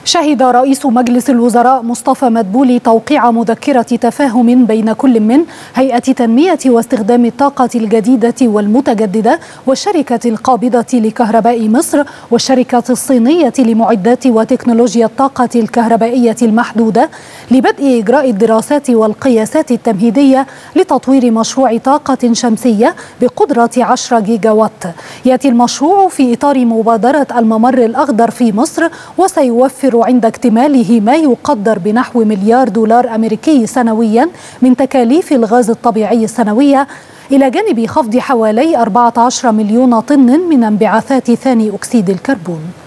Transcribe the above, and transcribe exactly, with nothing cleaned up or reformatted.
شهد رئيس مجلس الوزراء مصطفى مدبولي توقيع مذكرة تفاهم بين كل من هيئة تنمية واستخدام الطاقة الجديدة والمتجددة والشركة القابضة لكهرباء مصر والشركة الصينية لمعدات وتكنولوجيا الطاقة الكهربائية المحدودة لبدء إجراء الدراسات والقياسات التمهيدية لتطوير مشروع طاقة شمسية بقدرة عشرة جيجا وات. يأتي المشروع في إطار مبادرة الممر الأخضر في مصر، وسيوفر عند اكتماله ما يقدر بنحو مليار دولار أمريكي سنويا من تكاليف الغاز الطبيعي السنوية، إلى جانب خفض حوالي أربعة عشر مليون طن من انبعاثات ثاني أكسيد الكربون.